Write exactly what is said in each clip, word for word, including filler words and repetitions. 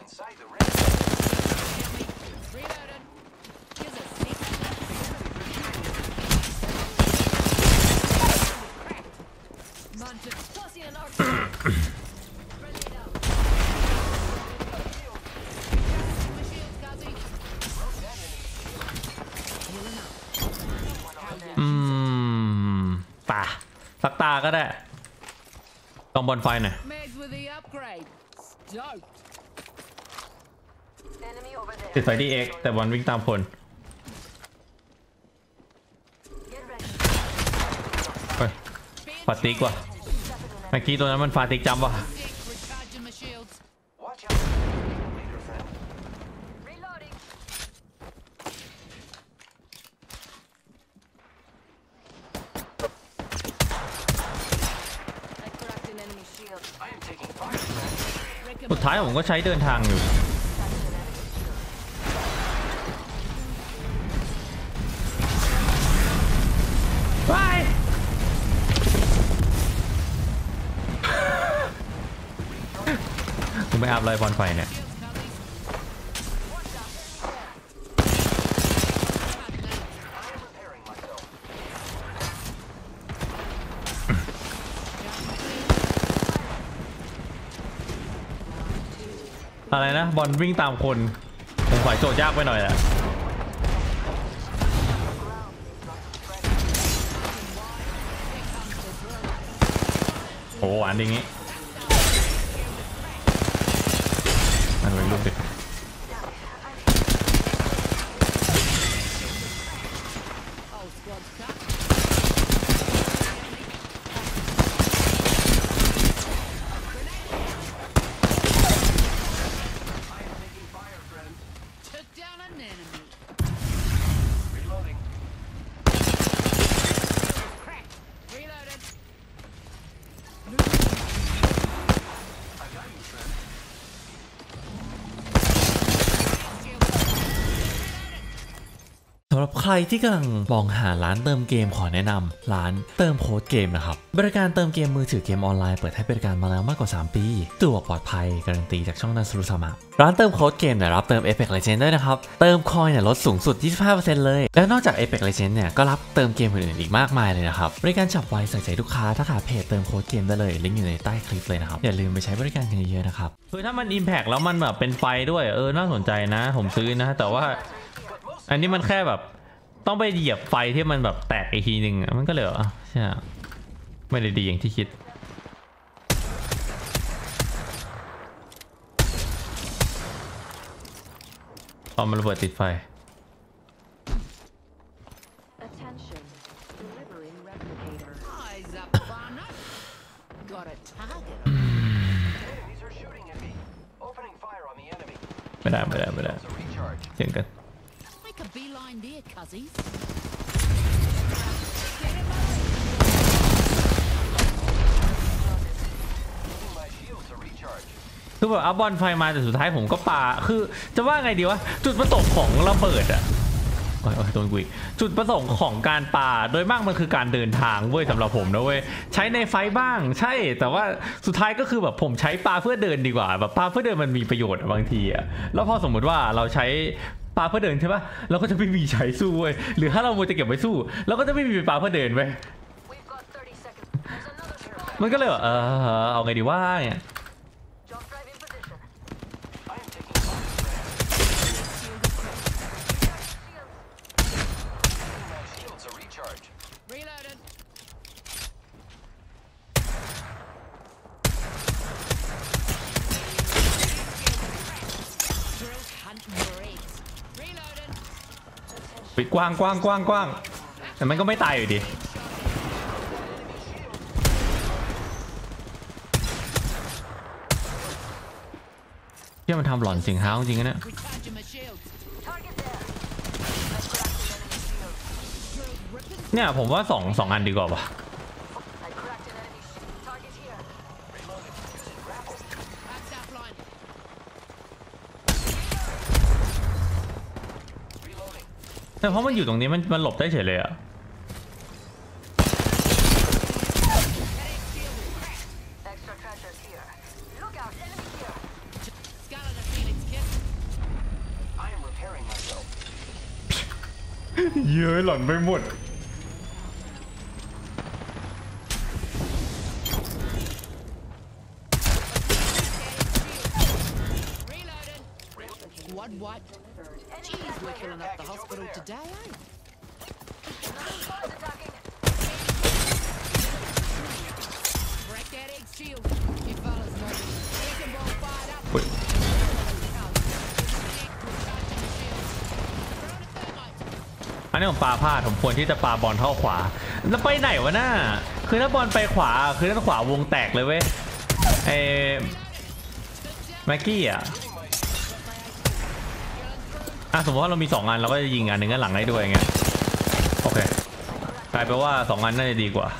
อืมป่ะสักตาก็ได้ต้องบนไฟหน่อยติดไฟดีเอ็กแต่บอลวิ่งตามคนเฮ้ยฟาติกว่ะเมื่อกี้ตัวนั้นมันฟาติกจำว่ะสุดท้ายผมก็ใช้เดินทางอยู่ไปกูไม่อัพเลยบอลไฟเนี่ยอะไรนะบอลวิ่งตามคนผมขอโจทย์ยากไปหน่อยแหละโอ้หวานอย่างงี้มันเป็นรูปดิสำหรับใครที่กำลังมองหาร้านเติมเกมขอแนะนำร้านเติมโค้ดเกมนะครับบริการเติมเกมมือถือเกมออนไลน์เปิดให้บริการมาแล้วมากกว่าสามปีสะดวกปลอดภัยการันตีจากช่องนันสรุสามะร้านเติมโค้ดเกมเนี่ยรับเติม Apex Legends ด้วยนะครับเติมคอยเนี่ยลดสูงสุด ยี่สิบห้าเปอร์เซ็นต์ เลยและนอกจาก Apex Legends เนี่ยก็รับเติมเกมอื่นๆอีกมากมายเลยนะครับบริการฉับไวใส่ใจลูกค้าถ้าขาเพจเติมโค้ดเกมได้เลยลิงก์อยู่ในใต้คลิปเลยนะครับอย่าลืมไปใช้บริการกันเยอะๆนะครับคือถ้ามัน Impact แล้วมันแบบเป็นไฟด้วยเออน่าสนใจนะผมซื้อนะแต่ว่าอันนี้มันแค่แบบต้องไปเหยียบไฟที่มันแบบแตกอีกทีหนึ่งมันก็เลยอ่ะใช่ไม่ได้ดีอย่างที่คิดพอมันระเบิดติดไฟไม่ได้ไม่ได้ไม่ได้เสียงกันคือแบบอัพบอลไฟมาแต่สุดท้ายผมก็ปาคือจะว่าไงดีวะจุดประสงค์ของระเบิดอะโอ้ยโดนกุยจุดประสงค์ของการปาโดยมากมันคือการเดินทางเว้ยสำหรับผมนะเว้ยใช้ในไฟบ้างใช่แต่ว่าสุดท้ายก็คือแบบผมใช้ปาเพื่อเดินดีกว่าแบบปาเพื่อเดินมันมีประโยชน์บางทีอะแล้วพอสมมติว่าเราใช้ปาเพื่อเดินใช่ปะเราก็จะไม่มีใช้สู้เว้ยหรือถ้าเราโมจะเก็บไว้สู้เราก็จะไม่มีปาเพื่อเดินเว้ยมันก็เลยแบบเออเอาไงดีว่าเนี่ยปิดกว้างกว้างกว้างกว้างแต่มันก็ไม่ตายอยู่ดีที่มันทำหลอนสิงหาจริงๆนะเนี่ยเนี่ยผมว่าสองสองอันดีกว่าป่ะแต่เพราะมันอยู่ตรงนี้มันมันหลบได้เฉยเลยอะเยอะหล่อนไปหมด What? Geez, we're filling up the hospital today, eh? Break that egg shield. You fellas know this. Second ball fired up. Wait.อันนี้ผมปาพลาดผมควรที่จะปาบอลเข้าขวาแล้วไปไหนวะน่าคือถ้าบอลไปขวาคือด้านขวาวงแตกเลยเว้ยไอ้แม็กกี้อ่ะอ่ะสมมติว่าเรามีสองอันเราก็จะยิงอันหนึ่งกันหลังได้ด้วยไงโอเคกลายเป็นว่าสองอันน่าจะดีกว่า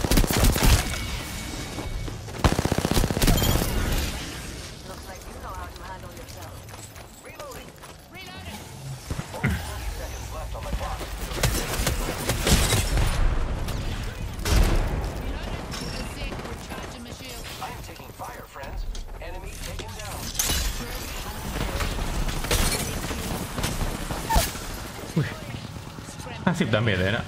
ห้าสิบดาเมจเลยนะ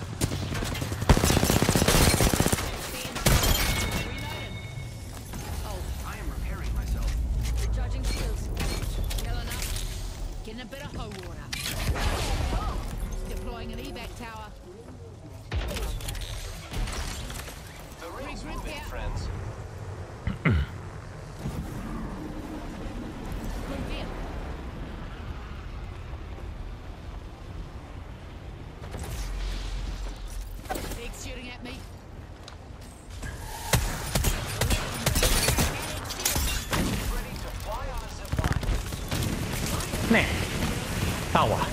แน่เศร้าอ่ะ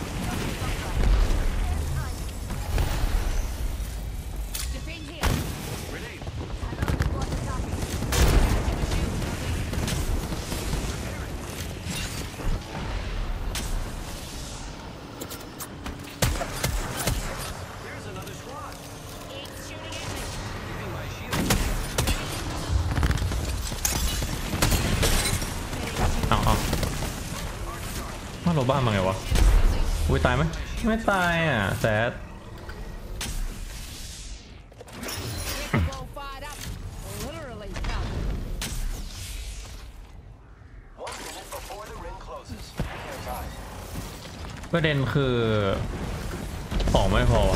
โรบ้ามาไงวะอุ้ยตายไหมไม่ตายอ่ะแซดประเด็นคือของไม่พอ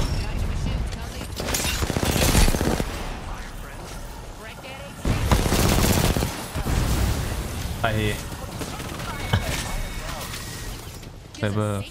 ไปไซเบอร์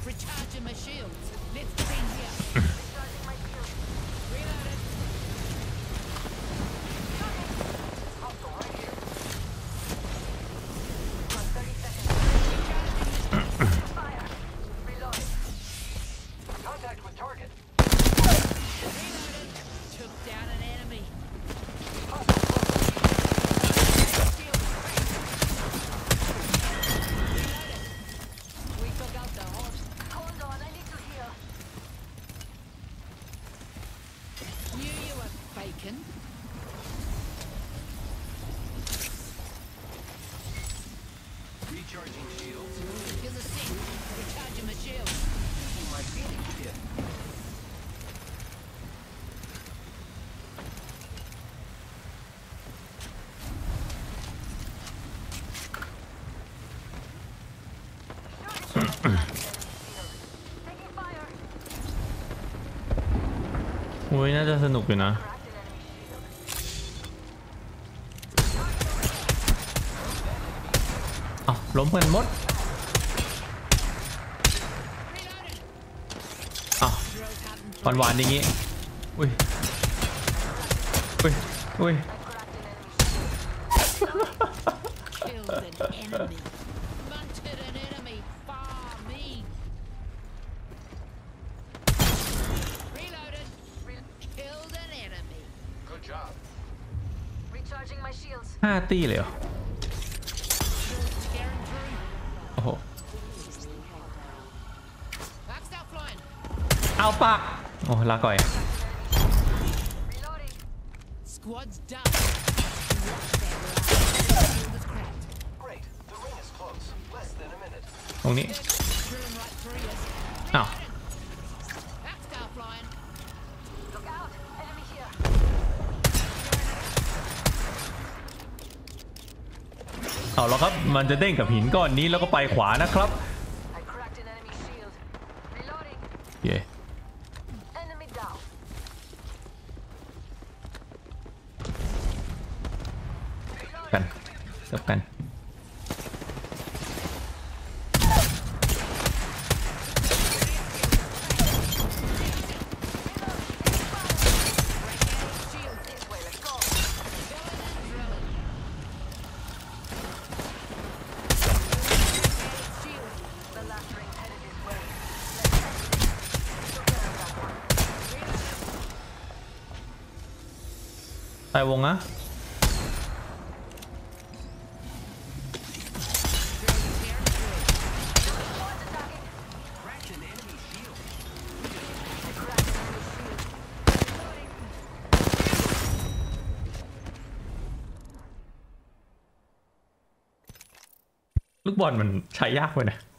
อุ้ยน่าจะสนุกอยู่นะอ้าวล้มกันหมดอ้าวหวานๆอย่างงี้อุ้ยอุ้ยอุ้ยห้าตีเลยเหรอโอ้โหเอาปากโอ้ลาก่อยตรงนี้อ้าวเอาแล้วครับมันจะเด้งกับหินก้อนนี้แล้วก็ไปขวานะครับ I cracked an enemy shield. Reloading. เย่ Enemy down. กันเสิร์ฟกัน This way, let's go. The last ring headed this way. Let's took care of that one. ใต้วงนะ Squad's attacking. Cracked an enemy shield. I cracked an enemy shield. Reloading. ลูกบอลมันใช้ยากไปนะ